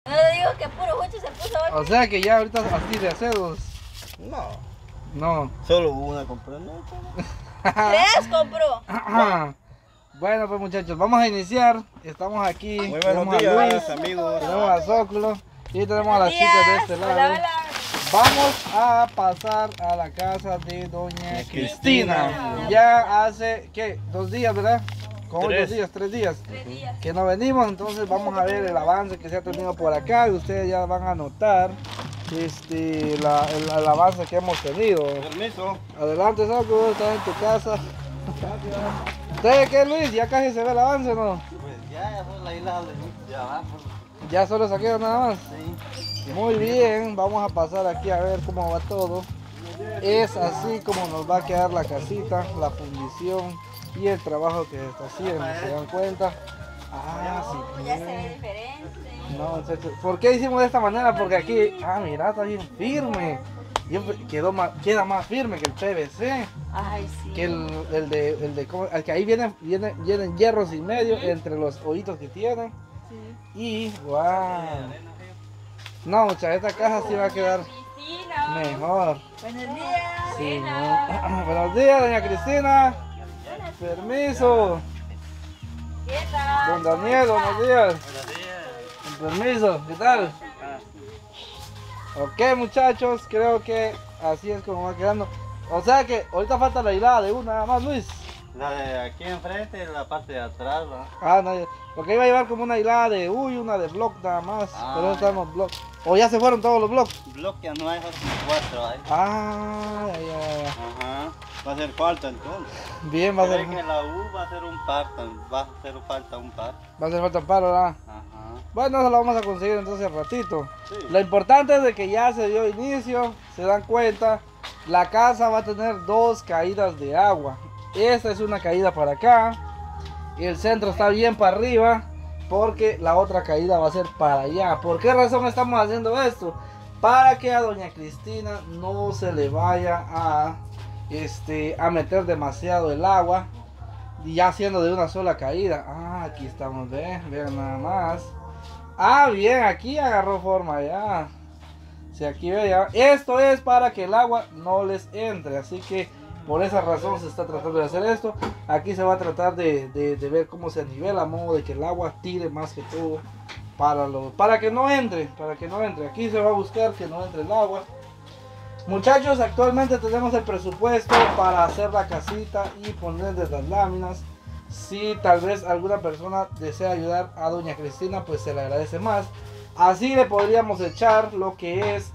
No le digo que puro Jucho se puso hoy. O sea que ya ahorita así de aceros. No, No. solo una compré, ¿no? 3 compró. Bueno pues muchachos, vamos a iniciar. Estamos aquí. Muy Tenemos buenos a Luis, días, amigos. tenemos a Zóculo y tenemos a las Buenos chicas de días. este Hola, lado. hola. Vamos a pasar a la casa de doña Cristina. Cristina. Ya hace, ¿qué? 2 días, ¿verdad? ¿Cómo 2 Tres. días? 3 días. 3 días. Que no venimos, entonces vamos a ver el avance que se ha tenido por acá y ustedes ya van a notar el avance que hemos tenido. Permiso. Adelante, Soco, estás en tu casa. ¿Ustedes qué, Luis? ¿Ya casi se ve el avance o no? Pues ya fue la isla de abajo. ¿Ya solo saqueo nada más? Sí. Muy bien, vamos a pasar aquí a ver cómo va todo. Es así como nos va a quedar la casita, la fundición y el trabajo que se está haciendo. ¿Se dan cuenta? Ah, sí. Ya se ve diferente. No, muchachos. ¿Por qué hicimos de esta manera? Porque aquí, mira, está bien firme. Queda más firme que el PVC. Ay, sí. Que que ahí vienen hierros y medio entre los hoyitos que tienen. Sí. Y wow. No, muchachos, esta caja sí va a quedar Cristina. mejor. Buenos días. Sí, Buenas. ¿no? Buenos días, doña Cristina. Permiso. ¿Qué tal? Don Daniel, buenos días. Buenos días. Permiso, ¿qué tal? Ok, muchachos, creo que así es como va quedando. O sea que ahorita falta la hilada de una nada más, Luis. La de aquí enfrente, la parte de atrás, ¿no? No, porque iba a llevar como una hilada de una de block nada más. Pero no están los blocks. O ya se fueron todos los blocks. Bloque ya no hay, son 4 ahí. Ya. Ajá. Va a ser falta entonces. Bien, va a ser. Creo que la U va a ser un par, va a hacer falta un par. Va a hacer falta un paro, ¿verdad? Ajá. Bueno, eso lo vamos a conseguir entonces al ratito. Sí. Lo importante es de que ya se dio inicio, se dan cuenta, la casa va a tener 2 caídas de agua. Esta es una caída para acá, y el centro está bien para arriba, porque la otra caída va a ser para allá. ¿Por qué razón estamos haciendo esto? Para que a doña Cristina no se le vaya a meter demasiado el agua, y ya siendo de una sola caída. Aquí estamos, vean nada más. Bien, aquí agarró forma ya. Si aquí ve ya. Esto es para que el agua no les entre. Así que por esa razón se está tratando de hacer esto. Aquí se va a tratar de ver cómo se nivela, a modo de que el agua tire más que todo. Para que no entre. Aquí se va a buscar que no entre el agua. Muchachos, actualmente tenemos el presupuesto para hacer la casita y ponerles las láminas. Si tal vez alguna persona desea ayudar a doña Cristina, pues se le agradece más. Así le podríamos echar lo que es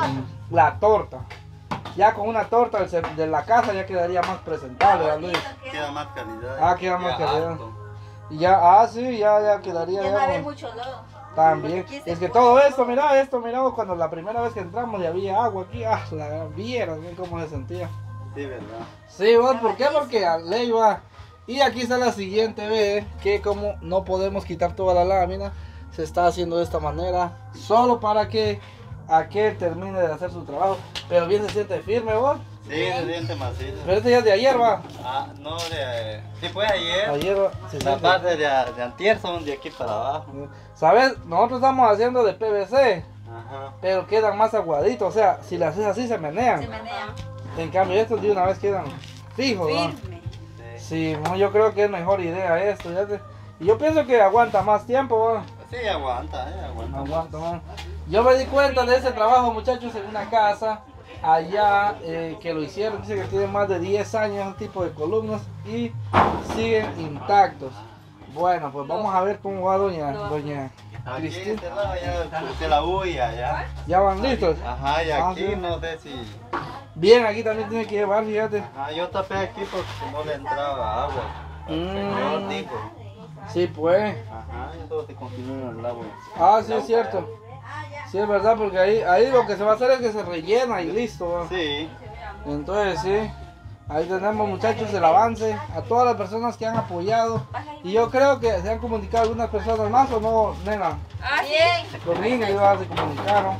la torta. Ya con una torta de la casa ya quedaría más presentable, ¿verdad, Luis? Queda más calidad. Queda más Ya calidad. alto. Y ya, sí, ya quedaría. Ya no va a haber digamos, mucho lodo. también. Aquí se Es que pone todo lodo. esto, miramos cuando la primera vez que entramos y había agua aquí. La vieron bien cómo se sentía. Sí, ¿verdad? Sí, vos, ¿por qué? Porque a ley va. Y aquí está la siguiente vez, que como no podemos quitar toda la lámina, se está haciendo de esta manera, solo para que aquel termine de hacer su trabajo. Pero bien se siente firme, vos. Sí, se siente macizo. Pero este ya es de ayer, va. No, sí fue ayer. Ayer va, se La siente. parte de antier son de aquí para abajo. ¿Sabes? Nosotros estamos haciendo de PVC, Ajá. pero quedan más aguaditos. O sea, si las haces así se menean. Se menea. En cambio, estos de una vez quedan fijos, ¿no? Firme. Sí, no, yo creo que es mejor idea esto. Y yo pienso que aguanta más tiempo, ¿no? Sí, aguanta, aguanta. Aguanta, man. Yo me di cuenta de ese trabajo, muchachos, en una casa allá que lo hicieron. Dice que tiene más de 10 años ese tipo de columnas y siguen intactos. Bueno, pues vamos a ver cómo va doña Aquí Cristina. este lado ya puse la bulla ya. ¿Ya van listos? Ajá, y aquí sí. no sé si. Bien, aquí también tiene que llevar, fíjate. Yo tapé aquí porque no le entraba agua. El señor dijo. Sí, pues. Ajá, y todo se continúa en el agua. Sí, es cierto. Sí, es verdad, porque ahí lo que se va a hacer es que se rellena y listo, ¿va? Sí. Entonces, sí. Ahí tenemos, muchachos, el avance. A todas las personas que han apoyado. Y yo creo que se han comunicado algunas personas más, ¿o no, nena? Bien. Los niños ya se comunicaron.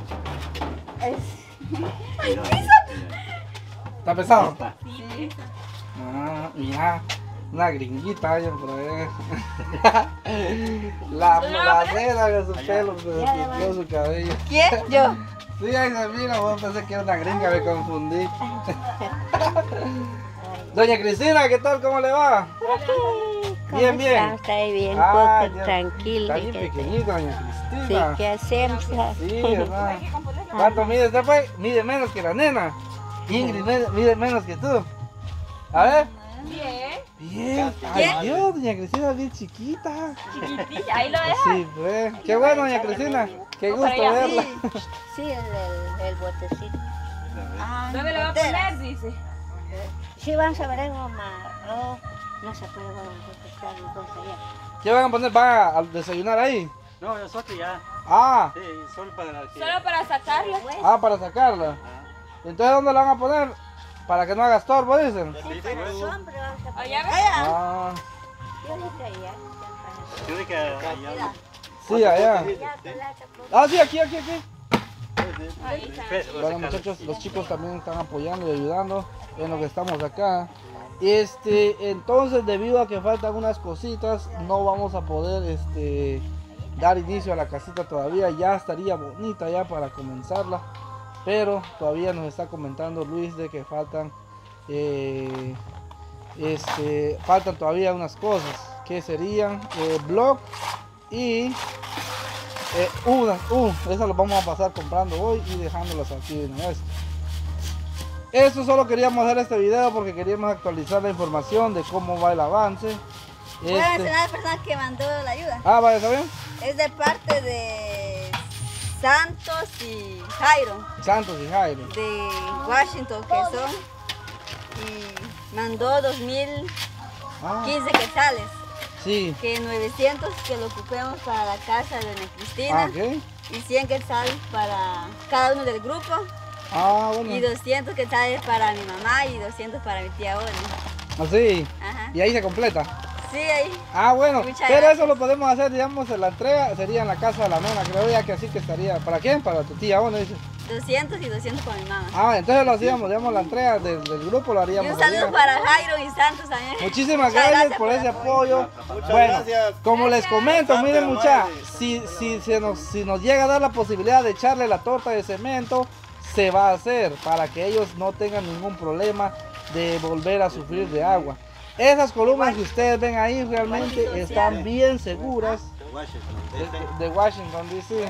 ¿Está pesado? Sí. Mira. Una gringuita allá por ahí. La nena de su pelo, se despidió su cabello. ¿Quién? Yo. Sí, ahí se mira, vos pensé que era una gringa, me confundí. Doña Cristina, ¿qué tal? ¿Cómo le va? Bien, bien. Está bien, Ah, poco ya. tranquilo. Está bien pequeñita, doña Sí, Cristina. ¿qué hacemos? Sí, ¿verdad? ¿Cuánto mide usted, pues? Mide menos que la nena. Ingrid mide menos que tú. A ver. Bien. Bien. Ay, Dios, doña Cristina es bien chiquita. Chiquitilla, ahí lo deja. Sí, pues. Qué bueno, doña Cristina. Qué gusto para allá. verla. Sí, el botecito. ¿Dónde le va a poner? Dice. Sí, vamos a ver, mamá. Oh, no se puede, vamos a estar entonces allá. ¿Qué van a poner? ¿Van a desayunar ahí? No, nosotros ya. Ah, Sí, solo para que... Solo para sacarlo. para sacarla. Entonces, ¿dónde la van a poner? Para que no haga estorbo, dicen. Sí, para el hombre vamos a poner. Allá ves. Ah, Yo dije allá. Tiene que... allá. sí, allá. Ya, pelata, pues. Ah, sí, aquí. Ahí está. Bueno, muchachos, los chicos también están apoyando y ayudando en lo que estamos acá. Entonces, debido a que faltan unas cositas, no vamos a poder dar inicio a la casita todavía. Ya estaría bonita ya para comenzarla, pero todavía nos está comentando Luis de que faltan faltan todavía unas cosas que serían block y esas las vamos a pasar comprando hoy y dejándolas aquí de una vez. Eso solo queríamos hacer este video porque queríamos actualizar la información de cómo va el avance. Voy a mencionar a la persona que mandó la ayuda. Ah, vale, ¿está bien? Es de parte de Santos y Jairo, Santos y Jairo. de Washington, que son. Y mandó 2015 Ah, quetzales, sí. que 900 que lo ocupemos para la casa de doña Cristina. Ah, ok. Y 100 quetzales para cada uno del grupo. Ah, bueno. Y 200 quetzales para mi mamá y 200 para mi tía Oli. Así. Ajá. Y ahí se completa. Sí, ahí. Ah, bueno. Muchas Pero gracias. eso lo podemos hacer, digamos, en la entrega sería en la casa de la nena. Creo ya que así que estaría. ¿Para quién? Para tu tía, bueno, dice. 200 y 200 para mi mamá. Ah, entonces lo hacíamos, digamos, la entrega del grupo lo Y haríamos. un saludo allá. para Jairo y Santos también. Muchísimas Muchas gracias por el ese apoyo. Muchas Bueno, gracias. como les comento, Bastante miren mucha, amable. si nos llega a dar la posibilidad de echarle la torta de cemento, se va a hacer para que ellos no tengan ningún problema de volver a sufrir de agua. Esas columnas que ustedes ven ahí realmente están bien seguras de Washington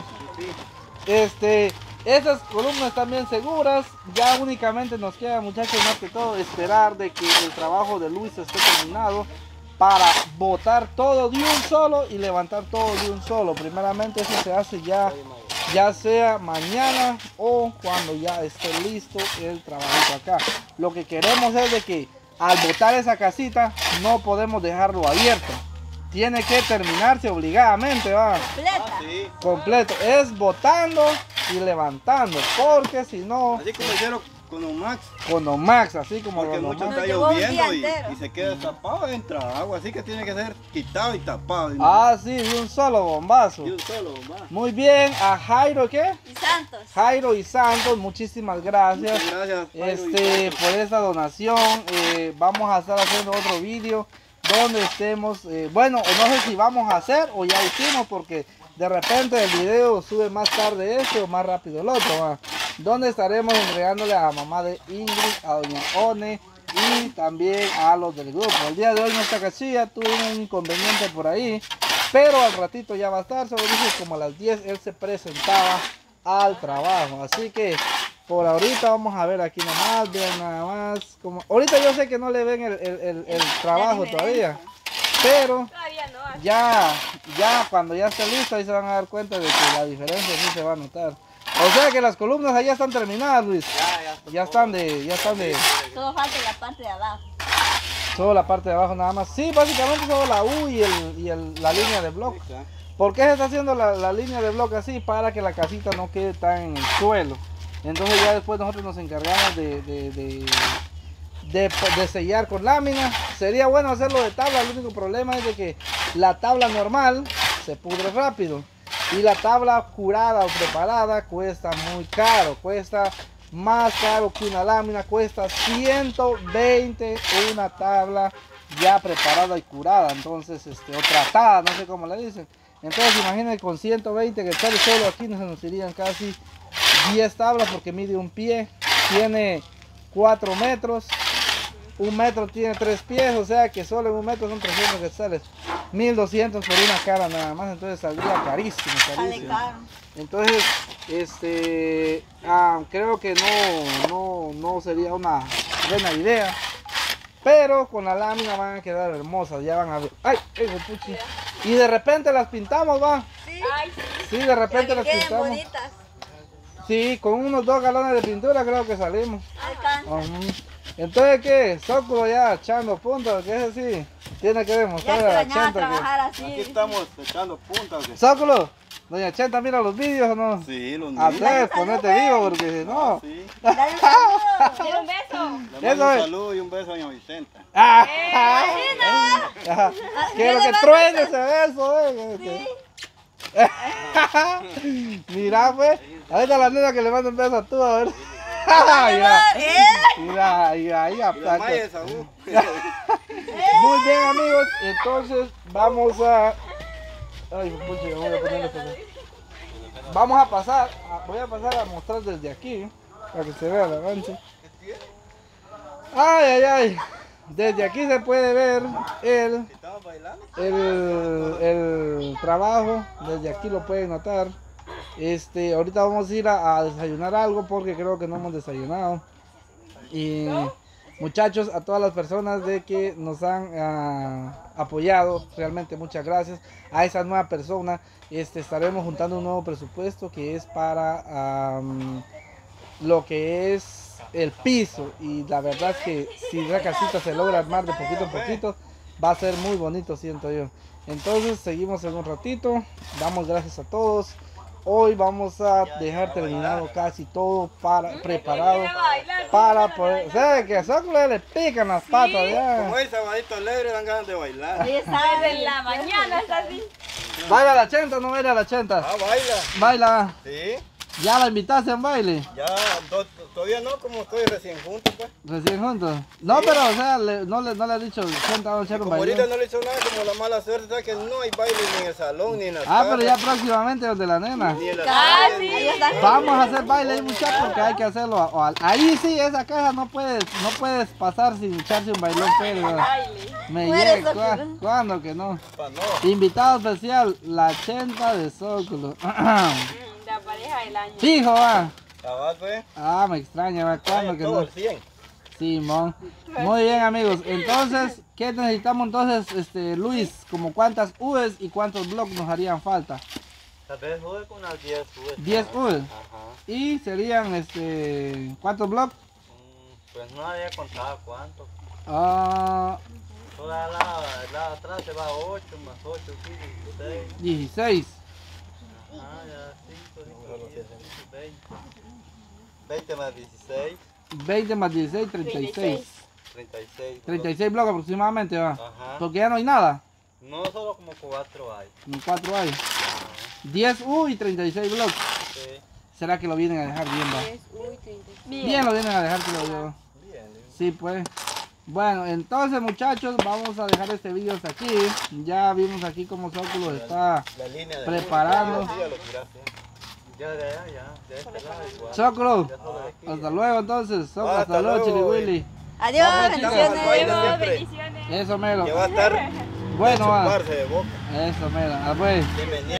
DC. Esas columnas están bien seguras. Ya únicamente nos queda, muchachos, más que todo esperar de que el trabajo de Luis esté terminado para botar todo de un solo y levantar todo de un solo. Primeramente eso se hace ya sea mañana o cuando ya esté listo el trabajo acá. Lo que queremos es de que al botar esa casita no podemos dejarlo abierto. Tiene que terminarse obligadamente, va. Completa. Sí. Completo. Es botando y levantando. Porque si no, Así como hicieron con un Max. con los Max, así como Porque los mucho Max. está llevó un día lloviendo entero. y se queda tapado, entra agua. Así que tiene que ser quitado y tapado. Ah, sí, de un solo bombazo. Y un solo más. Muy bien, a Jairo, ¿qué? Y Santos. Jairo y Santos, muchísimas gracias. Muchas gracias. Jairo y Santos. Por esta donación. Vamos a estar haciendo otro vídeo donde estemos, bueno, no sé si vamos a hacer o ya hicimos, porque de repente el video sube más tarde este o más rápido el otro, ¿va? Donde estaremos entregándole a la mamá de Ingrid, a doña One y también a los del grupo. El día de hoy nuestra casilla tuvo un inconveniente por ahí, pero al ratito ya va a estar. Solo dije como a las 10 él se presentaba al trabajo, así que por ahorita vamos a ver aquí nomás, vean nada más como ahorita yo sé que no le ven el trabajo todavía, pero Todavía no. ya cuando ya esté listo ahí se van a dar cuenta de que la diferencia sí se va a notar. O sea que las columnas ahí ya están terminadas, Luis. Ya están de Solo falta la parte de abajo. solo la parte de abajo nada más. Sí, básicamente solo la U y la línea de bloque. ¿Por qué se está haciendo la línea de bloque así? Para que la casita no quede tan en el suelo. Entonces ya después nosotros nos encargamos de sellar con lámina. Sería bueno hacerlo de tabla. El único problema es de que la tabla normal se pudre rápido. Y la tabla curada o preparada cuesta muy caro. Cuesta más caro que una lámina. Cuesta 120 una tabla ya preparada y curada, entonces, o tratada, no sé cómo le dicen. Entonces imaginen, con 120 quetzales solo aquí nos irían casi 10 tablas, porque mide un pie, tiene 4 metros, un metro tiene 3 pies, o sea que solo en un metro son 300 quetzales, 1200 por una cara nada más, entonces saldría carísimo, Sale carísimo. caro. Entonces, creo que no sería una buena idea, pero con la lámina van a quedar hermosas, ya van a ver. ¡Ay! Eso, puchi. Y de repente las pintamos, va. Sí, Ay, sí. Sí, de repente que las queden pintamos. bonitas. Sí, con unos 2 galones de pintura creo que salimos. Alcanza. Ujú. Entonces, ¿qué? Zóculo ya echando puntos, ¿qué es así? Tiene que Ya demostrar a la extrañaba Chenta trabajar Aquí así. estamos echando puntas. Zóculo, doña Chenta mira los vídeos o no. Sí, los A niños. ver, ponete vivo porque si no. Sí. Dale un saludo. Dile un beso. Le Eso mando un es. saludo y un beso a doña Vicenta. ¡Ah! Imagina. Quiero que truene ese beso, Mira, pues, ahorita la nena que le manda un beso a tú, a ver. Mira, Y la Maya de Saúl. Muy bien, amigos, entonces vamos a... Ay, pucha, me voy a poner esto. Vamos a pasar, voy a pasar a mostrar desde aquí, para que se vea el avance. Ay, ay, ay. Desde aquí se puede ver ¿Estabas bailando? el trabajo, desde aquí lo pueden notar. Ahorita vamos a ir a desayunar algo porque creo que no hemos desayunado. Y muchachos, a todas las personas de que nos han apoyado, realmente muchas gracias. A esa nueva persona, estaremos juntando un nuevo presupuesto que es para lo que es el piso, y la verdad es que si la casita se logra armar de poquito en poquito, va a ser muy bonito, siento yo. Entonces seguimos en un ratito, damos gracias a todos. Hoy vamos a dejar terminado casi todo preparado para poder, o sea, que a Zóculo le pican las patas ya. Como el sabadito alegre dan ganas de bailar. Ahí está. Desde la mañana está así. Baila la Chenta, no baila la Chenta. Ah, baila. Baila, Sí, ya la invitaste a un baile. ya, todavía no, como estoy recién juntos, pues. Recién juntos. No, pero o sea, no le has dicho, Chenta, vamos a echar un Como baile. ahorita no le hizo nada, como la mala suerte, ¿sabes? Que no hay baile ni en el salón, ni en las Ah, pero ya casas, próximamente donde la nena. ni en las Ah, calles, sí. ni- Ahí está. Vamos a hacer baile ahí, muchachos, porque hay que hacerlo. Ahí sí, esa caja no puedes pasar sin echarse un bailón, pero Baile. me Muere llega. Zóculo. ¿Cuándo que no? Pa' no. Invitado especial, la Chenta de Zóculo. La pareja del año. Fijo, va. Cabal, pues. Ah, me extraña, va. ¿Cuándo que Todo no? al 100. Simón. Muy bien, amigos. Entonces, ¿qué necesitamos entonces, Luis? ¿Como cuántas U's y cuántos blogs nos harían falta? Tal vez juegue con unas 10 U's. 10 U's. Ajá. Y serían, ¿cuántos blogs? Pues no había contado cuánto. Ah, Toda la atrás se va 8 más 8, 6. 16. Ah, ya, 5, 10, 20. 20 más 16, 20 más 16, 36. 36. 36 blogs aproximadamente, va. Ajá. Porque ya no hay nada. No, solo como 4 hay. Ni 4 hay. 10 U y 36 blogs. Sí. ¿Será que lo vienen a dejar bien, va? Bien. Bien lo vienen a dejar, creo yo. Bien. Sí, pues. Bueno, entonces, muchachos, vamos a dejar este video hasta aquí. Ya vimos aquí cómo Zóculo está La línea de preparando. Sí, ya lo tiraste. Ya de allá, ya. De este lado igual. Zóculo, Ya solo de aquí. hasta luego entonces. Zóculo, Hasta hasta luego, luego, Chili Willy. Adiós, Vamos, chicas. bendiciones. Baila Adiós, siempre. bendiciones. Eso mero. Que va a estar Bueno, va. chuparse de boca. Eso mero. Ah, pues. Bienvenido.